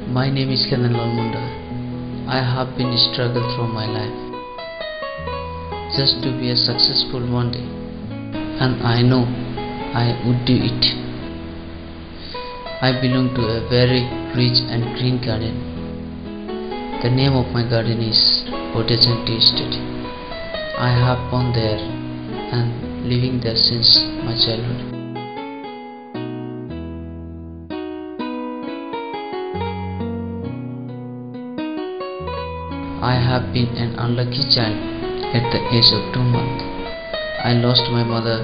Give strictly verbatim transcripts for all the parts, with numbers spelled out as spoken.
My name is Kheden Lal Munda. I have been struggled through my life just to be a successful one day, and I know I would do it. I belong to a very rich and green garden. The name of my garden is Tea Estate. I have born there and living there since my childhood. I have been an unlucky child at the age of two months. I lost my mother.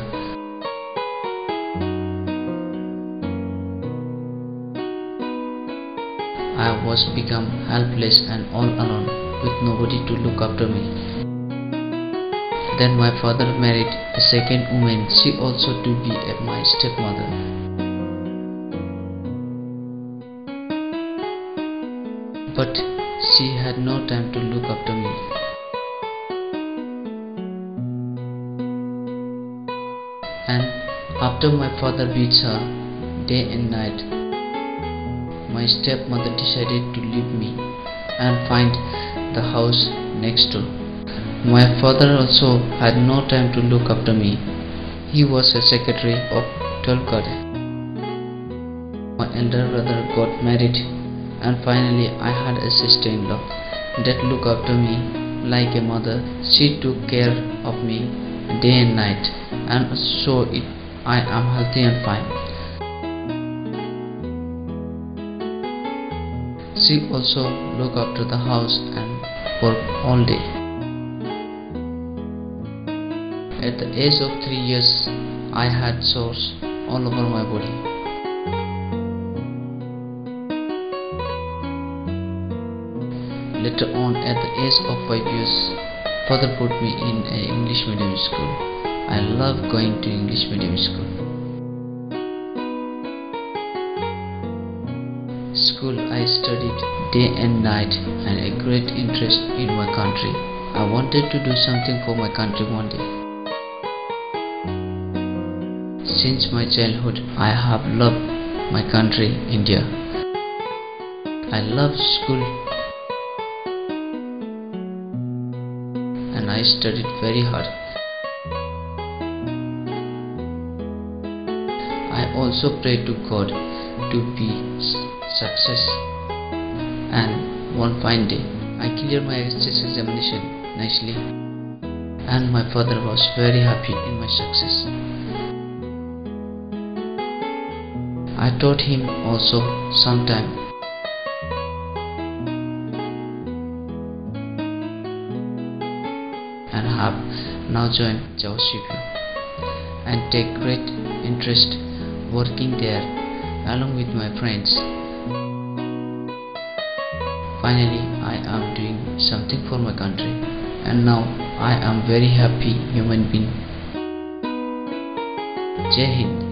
I was become helpless and all alone with nobody to look after me. Then my father married a second woman, she also to be my stepmother. But she had no time to look after me. And after my father beats her day and night, my stepmother decided to leave me and find the house next door. My father also had no time to look after me. He was a secretary of twelve guard. My elder brother got married, and finally I had a sister-in-law that looked after me like a mother. She took care of me day and night, and so it, I am healthy and fine. She also looked after the house and worked all day. At the age of three years, I had sores all over my body. Later on, at the age of five years, father put me in an English medium school. I love going to English medium school. School I studied day and night and a great interest in my country. I wanted to do something for my country one day. Since my childhood, I have loved my country, India. I love school and I studied very hard. I also pray to God to be success, and one fine day I cleared my H S examination nicely, and my father was very happy in my success. I taught him also sometime, and have now joined Jawa and take great interest working there along with my friends. Finally, I am doing something for my country, and now I am very happy human being. Jai Hind.